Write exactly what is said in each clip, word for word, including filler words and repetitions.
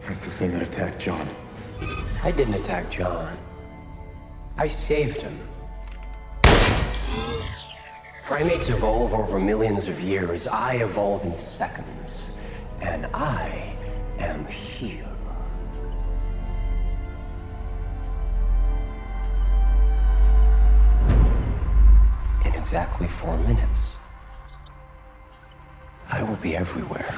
That's the thing that attacked John. I didn't attack John. I saved him. Primates evolve over millions of years. I evolve in seconds. And I am here. In exactly four minutes, I will be everywhere.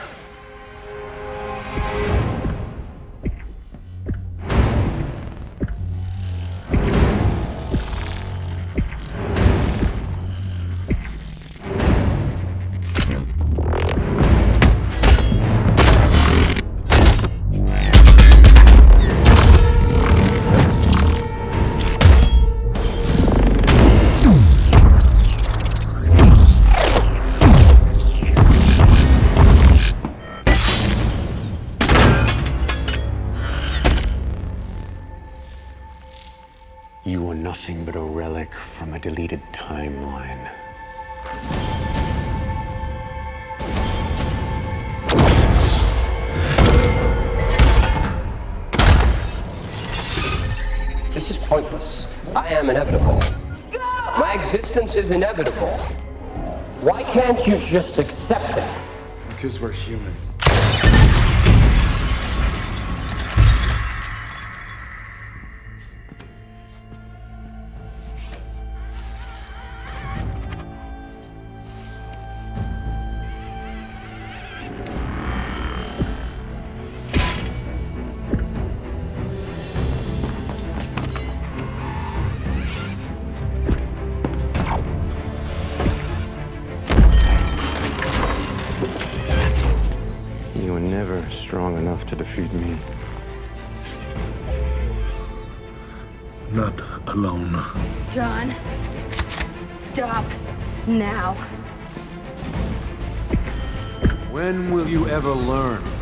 You are nothing but a relic from a deleted timeline. This is pointless. I am inevitable. My existence is inevitable. Why can't you just accept it? Because we're human. You were never strong enough to defeat me. Not alone. John, stop now. When will you ever learn?